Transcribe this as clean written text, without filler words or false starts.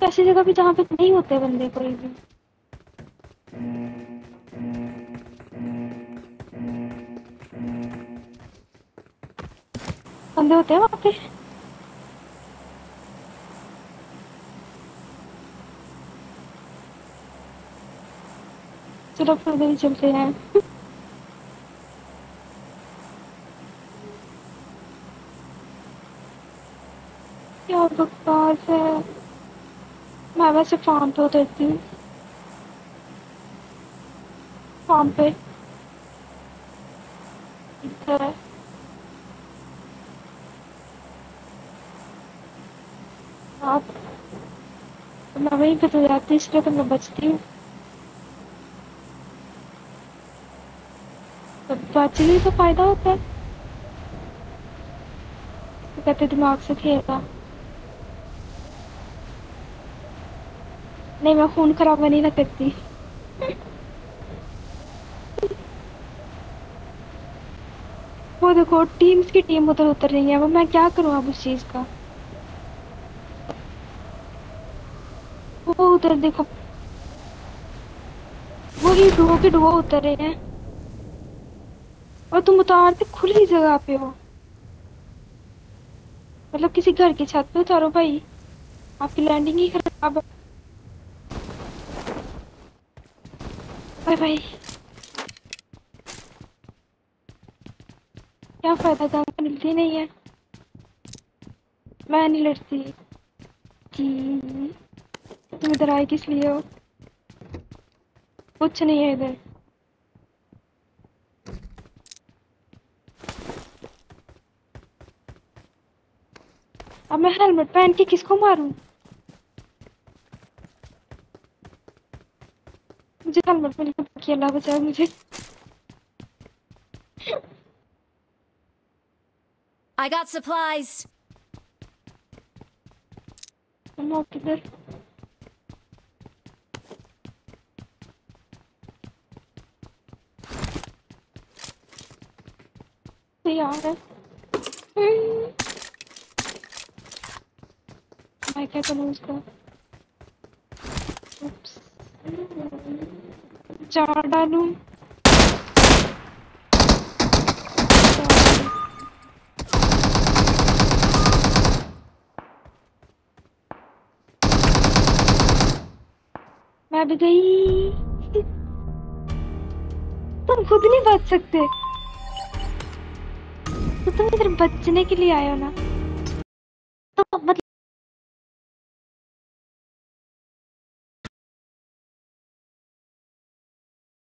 ऐसी जगह पे जहाँ पे नहीं होते बंदे कोई भी। बंदे होते हैं वहाँ पे। चलो फिर उधर ही चलते हैं। क्या बकवास है। मैं वैसे फार्म पे उतरती हूँ। फार्म पे इधर है। आप मैं वहीं पे तो जाती, इसलिए तो मैं बचती हूँ। तो बचने से फायदा होता है। तो कहते दिमाग से खेलना। नहीं, मैं खून खराबा नहीं ना करती। वो देखो टीम्स की टीम उधर उतर रही है, वो मैं क्या करूँ अब उस चीज का। वो उधर देखो, वही डुओ के डुओ उतर रहे हैं और तुम उतारते खुली जगह पे हो। मतलब किसी घर की छत पे उतारो भाई, आपकी लैंडिंग ही खराब है। Bye bye. क्या फायदा, गन तो मिलती नहीं है। मैं नहीं लड़ती। जी, तुम इधर आए किस लिए हो? कुछ नहीं है इधर। अब मैं हेलमेट पहन के किसको मारूं? मुझे हेलमेट मिल के अल्लाह बचाए मुझे। I got supplies. मैं किधर? तैयार है। मैं क्या करूँ उसका? चार डालूं? मैं भी गई। तुम खुद नहीं बच सकते तो तुम इधर बचने के लिए आए हो ना।